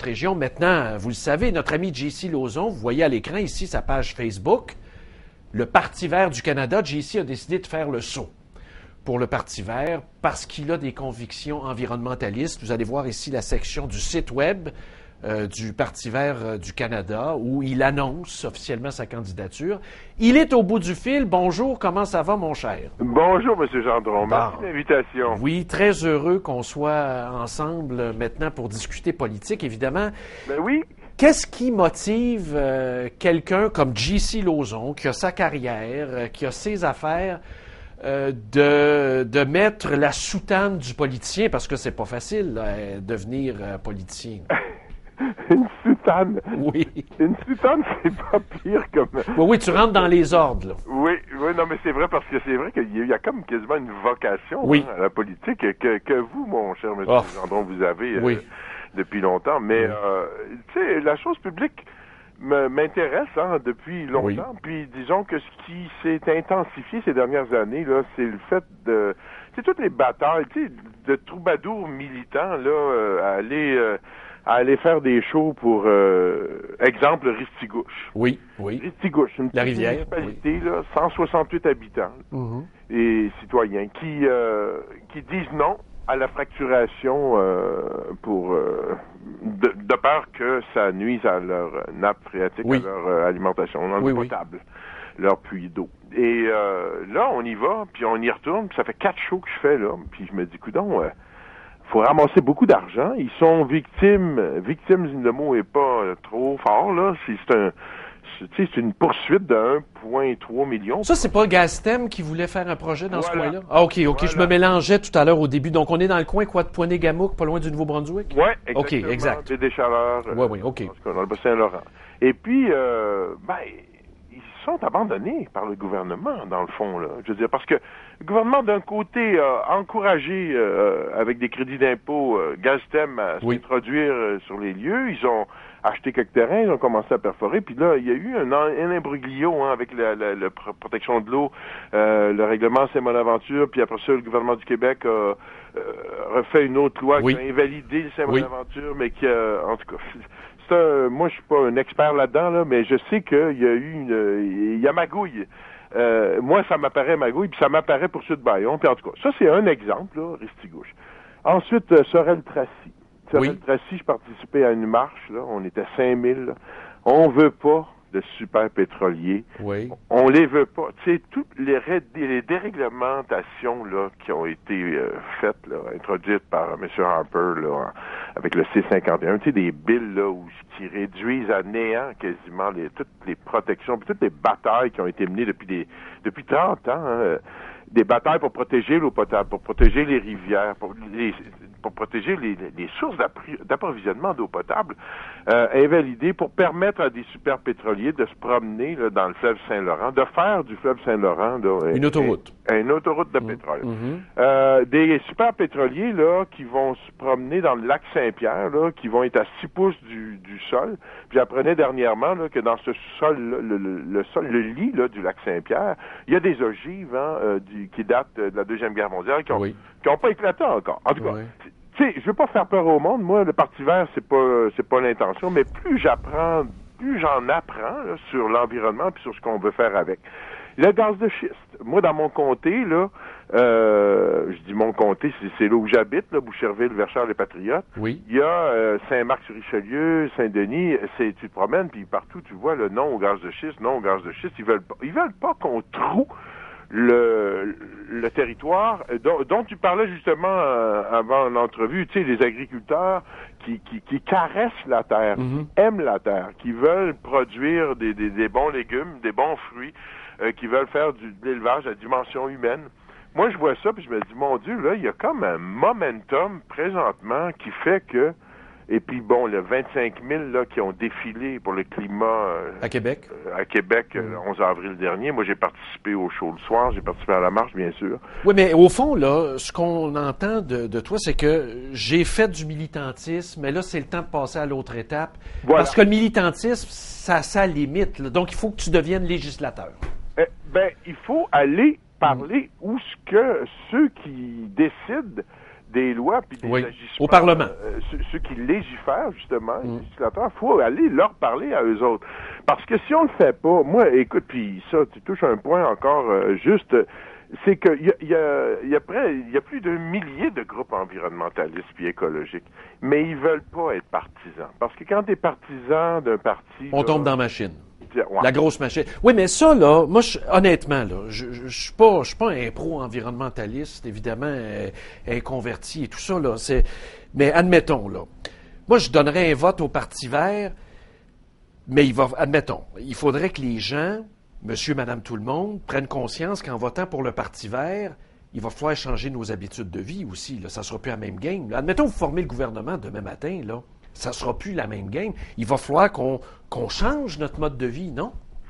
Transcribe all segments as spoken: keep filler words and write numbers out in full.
région. Maintenant, vous le savez, notre ami J C Lauzon, vous voyez à l'écran ici sa page Facebook, le Parti vert du Canada, J C a décidé de faire le saut pour le Parti vert parce qu'il a des convictions environnementalistes. Vous allez voir ici la section du site web euh, du Parti vert euh, du Canada où il annonce officiellement sa candidature. Il est au bout du fil. Bonjour, comment ça va, mon cher? Bonjour, M. Gendron. Merci de l'invitation. Oui, très heureux qu'on soit ensemble maintenant pour discuter politique, évidemment. Ben oui. Qu'est-ce qui motive euh, quelqu'un comme J C Lauzon, qui a sa carrière, euh, qui a ses affaires, euh, de, de mettre la soutane du politicien, parce que c'est pas facile, là, devenir euh, politicien. Une soutane. Oui. Une soutane, c'est pas pire comme... Oui, oui, tu rentres dans les ordres, là. Oui, oui, non, mais c'est vrai, parce que c'est vrai qu'il y a, il y a comme quasiment une vocation oui. hein, à la politique que, que vous, mon cher M. Oh. Gendron, vous avez oui. euh, depuis longtemps. Mais, oui. euh, tu sais, la chose publique m'intéresse hein, depuis longtemps. Oui. Puis disons que ce qui s'est intensifié ces dernières années, là, c'est le fait de... C'est toutes les batailles, tu sais, de troubadours militants, là, euh, à aller... Euh, à aller faire des shows pour, euh, exemple, Ristigouche. Oui, oui. Ristigouche, une la rivière, municipalité, oui. là, cent soixante-huit habitants mm-hmm. et citoyens qui, euh, qui disent non à la fracturation euh, pour euh, de, de peur que ça nuise à leur nappe phréatique, oui. à leur euh, alimentation en oui, eau potable, oui. leur puits d'eau. Et euh, là, on y va, puis on y retourne, puis ça fait quatre shows que je fais, là, puis je me dis, coudonc, euh, faut ramasser beaucoup d'argent. Ils sont victimes, victimes, le mot est pas trop fort, là. C'est un, c'est une poursuite de un virgule trois million. Ça, c'est pas Gaztem qui voulait faire un projet dans voilà. ce coin-là? Ah, OK, OK. Voilà. Je me mélangeais tout à l'heure au début. Donc, on est dans le coin, quoi, de Poinet-Gamouk, pas loin du Nouveau-Brunswick? Oui, exactement. OK, exact. Des Deschaleurs. Oui, oui, OK. Dans le Bas-Saint-Laurent. Et puis, euh, ben, ils sont abandonnés par le gouvernement, dans le fond, là. Je veux dire, parce que le gouvernement, d'un côté, a encouragé, euh, avec des crédits d'impôt, euh, Gaztem à oui. s'introduire euh, sur les lieux. Ils ont acheté quelques terrains, ils ont commencé à perforer. Puis là, il y a eu un, un imbroglio hein, avec la, la, la protection de l'eau, euh, le règlement Saint-Bonaventure. Puis après ça, le gouvernement du Québec a euh, refait une autre loi oui. qui a invalidé le Saint-Bonaventure, oui. mais qui a, en tout cas... Un, moi, je suis pas un expert là-dedans, là, mais je sais qu'il y a eu une... Il y a magouille. Euh, moi, ça m'apparaît magouille, puis ça m'apparaît pour Sud-Bayon. Puis en tout cas, ça, c'est un exemple, là, Ristigouche. Ensuite, euh, Sorel-Tracy. Sorel-Tracy, oui. je participais à une marche, là. On était cinq mille. Là. On veut pas de super pétroliers. Oui. On les veut pas. Tu sais, toutes les, ré- les déréglementations là qui ont été euh, faites, là, introduites par M. Harper là, avec le C cinquante et un, tu sais, des billes là où qui réduisent à néant quasiment les, toutes les protections, puis toutes les batailles qui ont été menées depuis des depuis trente ans. Hein, des batailles pour protéger l'eau potable, pour protéger les rivières, pour, les, pour protéger les, les sources d'approvisionnement d'eau potable, euh, invalidées pour permettre à des super pétroliers de se promener là, dans le fleuve Saint-Laurent, de faire du fleuve Saint-Laurent là, une autoroute. Un, une autoroute de mmh. pétrole. Mmh. Euh, des super pétroliers là qui vont se promener dans le lac Saint-Pierre, là, qui vont être à six pouces du, du sol. Puis j'apprenais dernièrement là, que dans ce sol, le, le, le sol, le lit là, du lac Saint-Pierre, il y a des ogives hein, euh, du qui datent de la Deuxième Guerre mondiale, qui n'ont oui. pas éclaté encore. En tout cas, oui. tu sais, je veux pas faire peur au monde. Moi, le Parti vert, c'est pas, c'est pas l'intention, mais plus j'apprends, plus j'en apprends là, sur l'environnement puis sur ce qu'on veut faire avec. Le gaz de schiste. Moi, dans mon comté, là, euh, je dis mon comté, c'est, c'est là où j'habite, là, Boucherville, Verchères, les Patriotes. Oui. Il y a euh, Saint-Marc-sur-Richelieu, Saint-Denis. C'est, tu te promènes, puis partout, tu vois le non au gaz de schiste, non au gaz de schiste. Ils veulent pas, ils veulent pas qu'on troue le, le territoire dont, dont tu parlais justement euh, avant l'entrevue, tu sais, les agriculteurs qui, qui, qui caressent la terre, mm-hmm. qui aiment la terre, qui veulent produire des, des, des bons légumes, des bons fruits, euh, qui veulent faire du, de l'élevage à dimension humaine. Moi, je vois ça, puis je me dis, mon Dieu, là, il y a comme un momentum présentement qui fait que et puis, bon, le vingt-cinq mille là, qui ont défilé pour le climat... Euh, à Québec. Euh, à Québec, mmh. le onze avril dernier. Moi, j'ai participé au show le soir. J'ai participé à la marche, bien sûr. Oui, mais au fond, là, ce qu'on entend de, de toi, c'est que j'ai fait du militantisme, mais là, c'est le temps de passer à l'autre étape. Voilà. Parce que le militantisme, ça a sa limite. Là. Donc, il faut que tu deviennes législateur. Eh, ben, il faut aller parler mmh. où ce que ceux qui décident des lois puis des oui. agissements. Au Parlement. Euh, ceux, ceux qui légifèrent, justement, mm. les législateurs, il faut aller leur parler à eux autres. Parce que si on le fait pas, moi, écoute, puis ça, tu touches un point encore euh, juste, c'est qu'il y a, y, a, y, a près, y a plus d'un millier de groupes environnementalistes puis écologiques, mais ils veulent pas être partisans. Parce que quand tu es partisan d'un parti... On là, tombe dans la machine. Ouais. La grosse machine. Oui, mais ça, là, moi, je, honnêtement, là, je, je, je suis pas, je suis pas un pro-environnementaliste, évidemment, euh, inconverti et tout ça, là. C'est, mais admettons, là. Moi, je donnerais un vote au Parti vert, mais il va, admettons, il faudrait que les gens, monsieur, madame, tout le monde, prennent conscience qu'en votant pour le Parti vert, il va falloir changer nos habitudes de vie aussi, là. Ça sera plus la même game, là. Admettons, vous formez le gouvernement demain matin, là. Ça ne sera plus la même game. Il va falloir qu'on qu'on change notre mode de vie, non?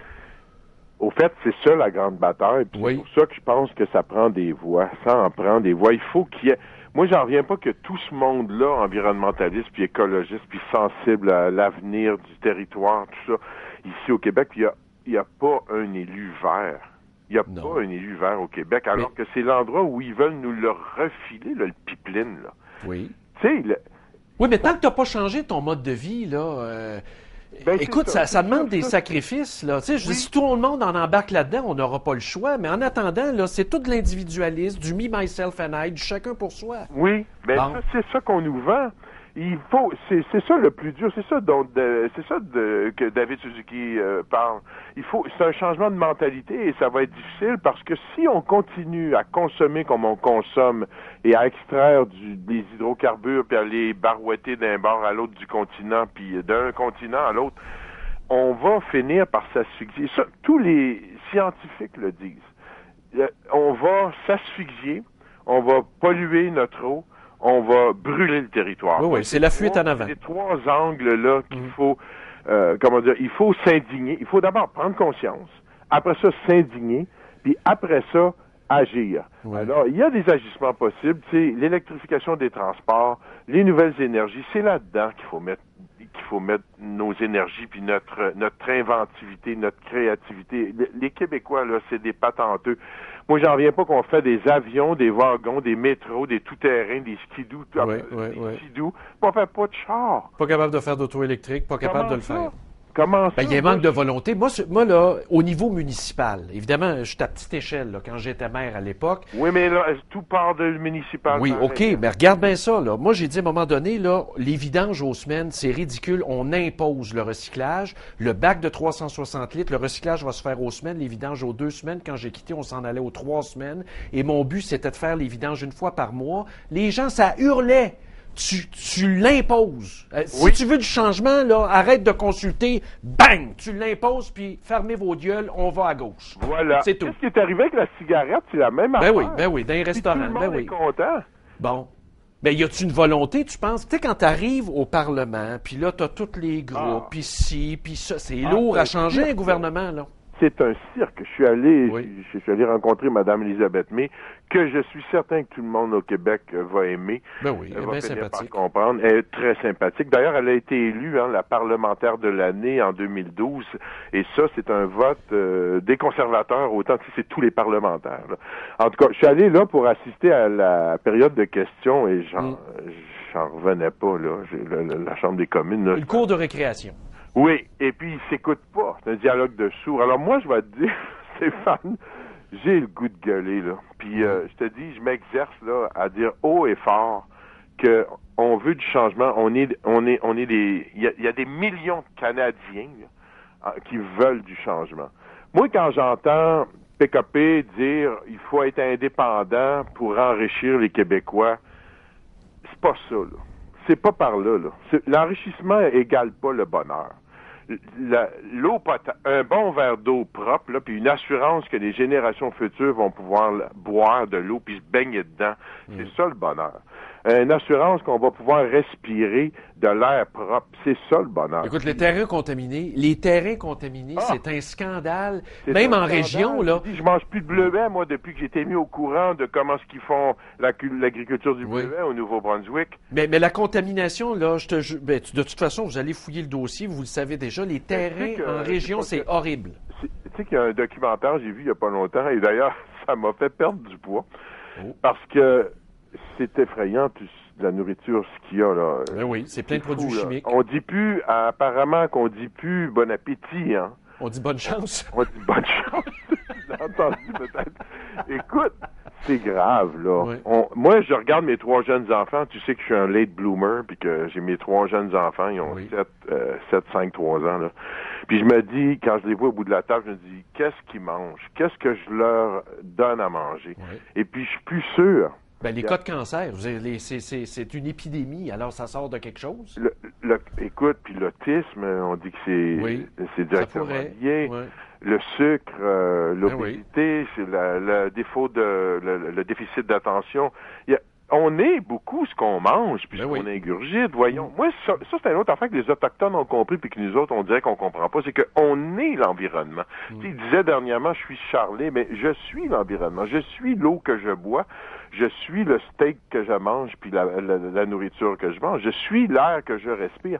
Au fait, c'est ça la grande bataille. Puis Oui. C'est pour ça que je pense que ça prend des voix. Ça en prend des voix. Il faut qu'il y ait... Moi, j'en reviens pas que tout ce monde-là, environnementaliste, puis écologiste, puis sensible à l'avenir du territoire, tout ça, ici au Québec, il y a, il y a pas un élu vert. Il n'y a non. pas un élu vert au Québec, alors Mais... que c'est l'endroit où ils veulent nous le refiler, là, le pipeline, là. Oui. Tu sais, le... Oui, mais tant que tu n'as pas changé ton mode de vie, là, euh, ben, écoute, ça, ça, ça demande ça, des ça. sacrifices, là. Tu sais, je oui. dis, si tout le monde en embarque là-dedans, on n'aura pas le choix. Mais en attendant, là, c'est tout de l'individualisme, du me, myself and I, du chacun pour soi. Oui, ben bon. ça, c'est ça qu'on nous vend. Il faut, c'est, c'est ça le plus dur, c'est ça dont, de, c'est ça de, que David Suzuki euh, parle. Il faut, c'est un changement de mentalité et ça va être difficile parce que si on continue à consommer comme on consomme et à extraire du, des hydrocarbures puis à les barouetter d'un bord à l'autre du continent puis d'un continent à l'autre, on va finir par s'asphyxier. Ça, tous les scientifiques le disent. On va s'asphyxier, on va polluer notre eau. On va brûler le territoire. Oui, oui, c'est la fuite en avant. C'est les trois angles-là qu'il mmh. faut, euh, comment dire, il faut s'indigner. Il faut d'abord prendre conscience, après ça s'indigner, puis après ça agir. Oui. Alors, il y a des agissements possibles, tu sais, l'électrification des transports, les nouvelles énergies, c'est là-dedans qu'il faut mettre qu'il faut mettre nos énergies puis notre notre inventivité, notre créativité. Les Québécois là, c'est des patenteux. Moi, j'en reviens pas qu'on fait des avions, des wagons, des métros, des tout-terrains, des skidoo, oui, euh, oui, des oui. skidoo. On fait pas de char. Pas capable de faire d'auto électrique, pas capable Comment de le ça? faire. Comment ça? Ben, il y a un manque de volonté. Moi, moi, là, au niveau municipal, évidemment, je suis à petite échelle, là, quand j'étais maire à l'époque. Oui, mais là, tout part de municipal. Oui, OK, mais regarde bien ça, là. Moi, j'ai dit à un moment donné, là, les vidanges aux semaines, c'est ridicule. On impose le recyclage. Le bac de trois cent soixante litres, le recyclage va se faire aux semaines, les vidanges aux deux semaines. Quand j'ai quitté, on s'en allait aux trois semaines. Et mon but, c'était de faire les vidanges une fois par mois. Les gens, ça hurlait. Tu, tu l'imposes. Euh, si oui. tu veux du changement, là, arrête de consulter. Bang! Tu l'imposes, puis fermez vos gueules, on va à gauche. Voilà. C'est tout. Qu'est-ce qui est arrivé avec la cigarette? C'est la même ben affaire. Oui, ben oui, dans les restaurants. Tout le monde ben oui. est content. Bon. Ben, y a-tu une volonté, tu penses? Tu sais, quand tu arrives au Parlement, puis là, tu as tous les groupes, puis ah. ci, puis ça, c'est ah, lourd à changer un gouvernement, là. C'est un cirque. Je suis allé, oui. je, je suis allé rencontrer Mme Elisabeth May, que je suis certain que tout le monde au Québec va aimer. Ben oui, elle va est bien finir sympathique. par comprendre. Elle est très sympathique. D'ailleurs, elle a été élue, hein, la parlementaire de l'année en deux mille douze. Et ça, c'est un vote euh, des conservateurs, autant que c'est tous les parlementaires. Là. En tout cas, je suis allé là pour assister à la période de questions et j'en, mm. j'en revenais pas, là. J'ai le, le, la Chambre des communes. Là, Une cour de récréation. Oui, et puis il s'écoute pas. C'est un dialogue de sourds. Alors moi, je vais te dire, Stéphane, j'ai le goût de gueuler, là. Puis euh, je te dis, je m'exerce là à dire haut et fort que on veut du changement. On est, on est, on est des. Il y a, y a des millions de Canadiens là, qui veulent du changement. Moi, quand j'entends P K P dire il faut être indépendant pour enrichir les Québécois, c'est pas ça, là. C'est pas par là, là. C'est, l'enrichissement égale pas le bonheur. La, l'eau potable, un bon verre d'eau propre, là, puis une assurance que les générations futures vont pouvoir là, boire de l'eau puis se baigner dedans, mmh. c'est ça le bonheur. Une assurance qu'on va pouvoir respirer de l'air propre, c'est ça le bonheur. Écoute, les terrains contaminés, les terrains contaminés, ah, c'est un scandale. C'est Même un en scandale. région, là. Je, dis, je mange plus de bleuets, moi, depuis que j'ai été mis au courant de comment ce qu'ils font la, l'agriculture du oui. bleuet au Nouveau-Brunswick. Mais, mais la contamination, là, je te, je, ben, de toute façon, vous allez fouiller le dossier, vous le savez déjà, les terrains que, en région, c'est que, horrible. Tu sais qu'il y a un documentaire, j'ai vu il y a pas longtemps, et d'ailleurs, ça m'a fait perdre du poids. Oh. Parce que c'est effrayant, tout, la nourriture, ce qu'il y a, là. Ben oui, c'est plein de produits fou, chimiques. On dit plus, apparemment qu'on dit plus bon appétit, hein. On dit bonne chance. On dit bonne chance. J'ai entendu peut-être. Écoute, c'est grave, là. Oui. On, moi, je regarde mes trois jeunes enfants. Tu sais que je suis un late bloomer, puis que j'ai mes trois jeunes enfants. Ils ont Oui. sept, cinq, trois ans, là. Puis je me dis, quand je les vois au bout de la table, je me dis, qu'est-ce qu'ils mangent? Qu'est-ce que je leur donne à manger? Oui. Et puis, je suis plus sûr. Ben, les cas de cancer, vous avez les- c'est, c'est, c'est une épidémie, alors ça sort de quelque chose? Le, le- écoute, puis l'autisme, on dit que c'est, Oui, c'est directement pourrait, lié. ouais. Le sucre, euh, Ben l'obésité, c'est la- le défaut de le, le déficit d'attention. Il y a- on est beaucoup ce qu'on mange puis Ben ce oui. qu'on ingurgite. Voyons, moi ça, ça c'est un autre affaire que les autochtones ont compris puis que nous autres on dirait qu'on comprend pas, c'est qu'on est l'environnement. Mm. Tu sais, il disait dernièrement, je suis charlé, mais je suis l'environnement, je suis l'eau que je bois. Je suis le steak que je mange, puis la, la, la nourriture que je mange. Je suis l'air que je respire.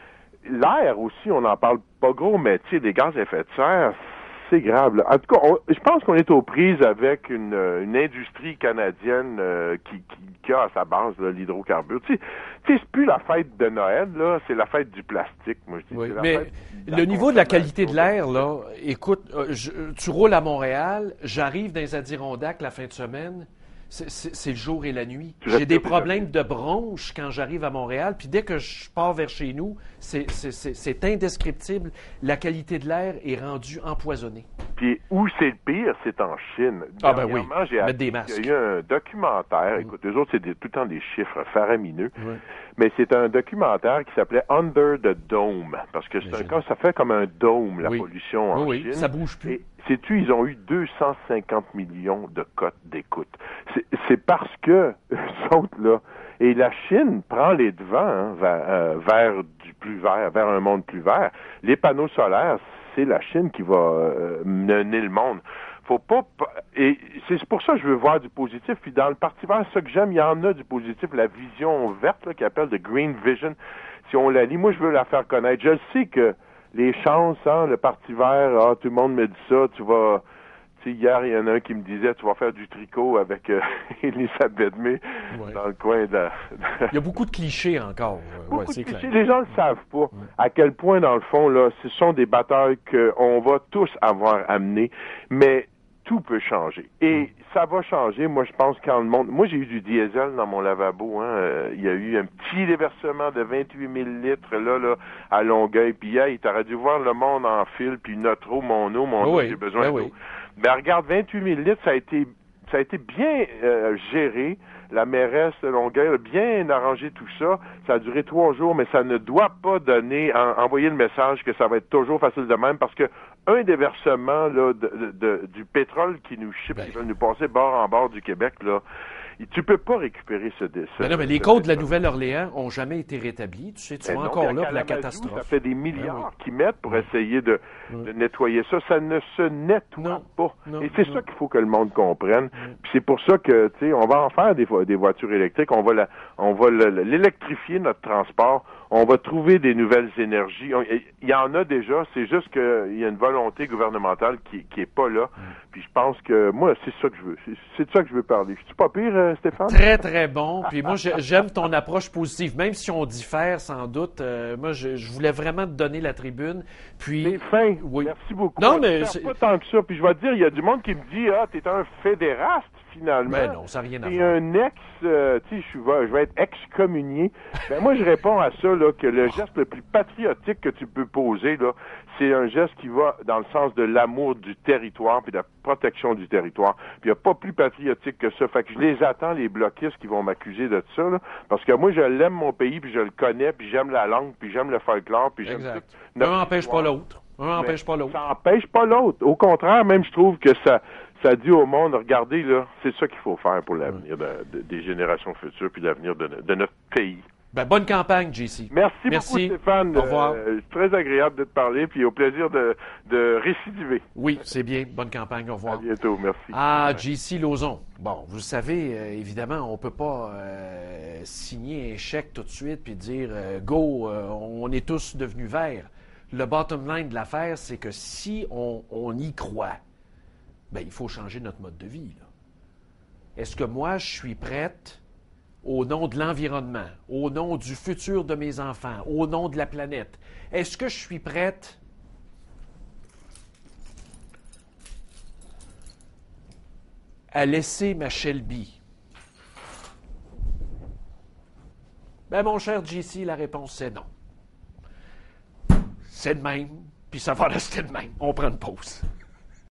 L'air aussi, on n'en parle pas gros, mais tu sais, des gaz à effet de serre, c'est grave. Là. En tout cas, on, je pense qu'on est aux prises avec une, une industrie canadienne euh, qui, qui, qui a à sa base là, l'hydrocarbure. Tu sais, tu sais, c'est plus la fête de Noël, là, c'est la fête du plastique, moi je dis. Oui, c'est la mais fête de le niveau de la qualité de consommation. l'air, là, écoute, euh, je- tu roules à Montréal, j'arrive dans les Adirondacks la fin de semaine, c'est, c'est- c'est le jour et la nuit. Tu J'ai restes des déjà problèmes de bronches quand j'arrive à Montréal, puis dès que je pars vers chez nous, c'est, c'est, c'est, c'est indescriptible. La qualité de l'air est rendue empoisonnée. Puis où c'est le pire, c'est en Chine. Ah ben oui, Dernièrement, j'ai mettre appris des qu'il masques. y a eu un documentaire. Écoute, eux autres, c'est des- tout le temps des chiffres faramineux. Oui. Mais c'est un documentaire qui s'appelait Under the Dome. Parce que c'est un Imagine. cas, ça fait comme un dôme, la Oui. pollution en Oui, oui, Chine. ça bouge plus. Et sais-tu, ils ont eu deux cent cinquante millions de cotes d'écoute. C'est, c'est parce que, eux autres, là, et la Chine prend les devants hein, vers, euh, vers du plus vert, vers un monde plus vert. Les panneaux solaires, c'est la Chine qui va euh, mener le monde. Faut pas et c'est pour ça que je veux voir du positif. Puis dans le Parti vert, ce que j'aime, il y en a du positif, la vision verte là, qui appelle de Green Vision. Si on la lit, moi je veux la faire connaître. Je sais que les chances, hein, le Parti vert, ah, tout le monde me dit ça, tu vas. Tu sais, hier, il y en a un qui me disait, tu vas faire du tricot avec euh, Elisabeth May Ouais. dans le coin de. Il y a beaucoup de clichés encore. euh, Beaucoup ouais, de c'est clichés. clair. Les gens ne le savent pas à quel point, dans le fond, là, ce sont des batailles qu'on va tous avoir amenées, mais tout peut changer. Et ça va changer, moi, je pense, quand le monde... Moi, j'ai eu du diesel dans mon lavabo. Hein. Euh, il y a eu un petit déversement de vingt-huit mille litres, là, là, à Longueuil. Puis, hier, tu aurais dû voir le monde en fil, puis notre eau, mon eau, mon eau, Oui, j'ai besoin ben d'eau. oui. Ben, regarde, vingt-huit mille litres, ça a été... Ça a été bien euh, géré. La mairesse de Longueuil a bien arrangé tout ça. Ça a duré trois jours, mais ça ne doit pas donner, en, envoyer le message que ça va être toujours facile de même, parce que un déversement là, de, de, de- du pétrole qui nous chip, Ben. qui va nous passer bord en bord du Québec, là, tu peux pas récupérer ce décès. Ben non, mais les côtes de la Nouvelle-Orléans ont jamais été rétablies. Tu sais, tu Ben vas non, encore puis à là pour la Kalamazoo, catastrophe. Ça fait des milliards qu'ils mettent pour essayer de, de nettoyer ça. Ça ne se nettoie Non. pas. Non, Et c'est non. ça qu'il faut que le monde comprenne. Puis c'est pour ça que, tu sais, on va en faire des, vo- des voitures électriques. On va la, on va le- le- l'électrifier, notre transport. On va trouver des nouvelles énergies. On- Il y en a déjà. C'est juste qu'il y a une volonté gouvernementale qui, qui est pas là. Puis je pense que, moi, c'est ça que je veux. C'est, c'est de ça que je veux parler. Je suis pas pire, euh, Stéphane? Très, très bon. Puis moi, j'ai- j'aime ton approche positive. Même si on diffère, sans doute, euh, moi, je, je voulais vraiment te donner la tribune. Puis, C'est fin. oui. Merci beaucoup. Non, Je mais perds c'est- pas tant que ça. Puis je vais te dire, il y a du monde qui me dit, ah, t'es un fédéraste, finalement. Ben non, ça n'a rien à T'es voir. un ex, euh, tu sais, je suis- je vais être excommunié. Ben moi, je réponds à ça, là, que le geste le plus patriotique que tu peux poser, là, c'est un geste qui va dans le sens de l'amour du territoire puis de la protection du territoire. Puis il n'y a pas plus patriotique que ça. Fait que je les attends, les bloquistes qui vont m'accuser de ça, là, parce que moi, je l'aime, mon pays, puis je le connais, puis j'aime la langue, puis j'aime le folklore, puis j'aime Exact. tout notre Un n'empêche histoire. pas l'autre. Un n'empêche pas l'autre. Ça n'empêche pas l'autre. Au contraire, même, je trouve que ça, ça dit au monde, regardez, là, c'est ça qu'il faut faire pour l'avenir de- de- des générations futures puis l'avenir de, no- de notre pays. Ben, bonne campagne, J C. Merci, Merci. beaucoup, Stéphane. Au revoir. Euh, c'est très agréable de te parler, puis au plaisir de, de récidiver. Oui, c'est bien. Bonne campagne. Au À revoir. bientôt. Merci. Ah, J C Lauzon. Bon, vous le savez, euh, évidemment, on ne peut pas euh, signer un chèque tout de suite puis dire euh, go, euh, on est tous devenus verts. Le bottom line de l'affaire, c'est que si on, on y croit, ben, il faut changer notre mode de vie, là. Est-ce que moi, je suis prête au nom de l'environnement, au nom du futur de mes enfants, au nom de la planète, est-ce que je suis prête à laisser ma Shelby? Ben, mon cher J C, la réponse c'est non. C'est de même, puis ça va rester de même. On prend une pause.